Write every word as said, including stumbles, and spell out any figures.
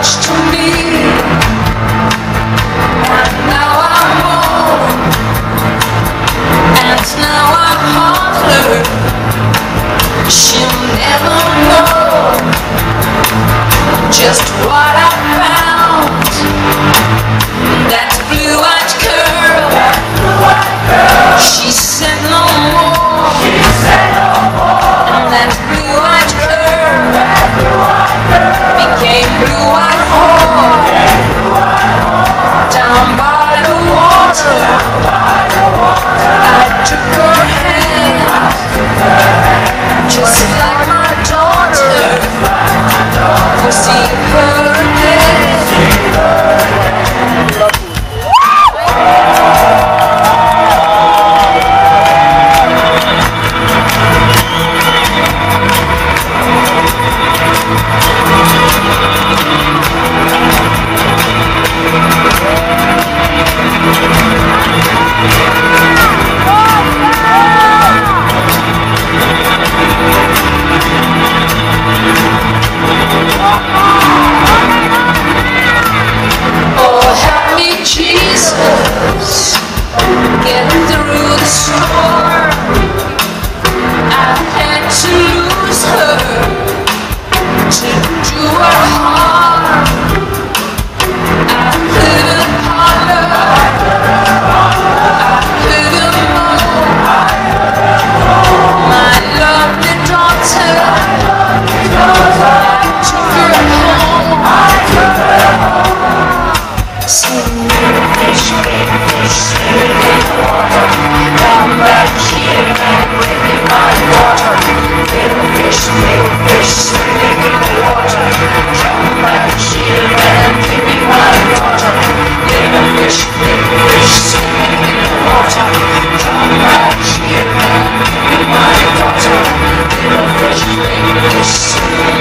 much to me, and now I'm old, and now I'm heartless. She'll never know just what I found. That blue-eyed girl, she said no more. And that blue-eyed girl became blue-eyed whore. Down by the water, I took her hand, just like my daughter. We'll see her again. Jesus, get through the storm. I had to lose her to do her harm. I couldn't holler, I couldn't moan. My lovely daughter, I took her home. Sing fish, big fish, swimming in the water. Come back here and bring me my daughter. Little fish, big fish, swimming in the water. Come back here and bring me my daughter. Little fish, big fish, swimming in the water. Come back here and bring me my daughter. Little fish, big fish, swimming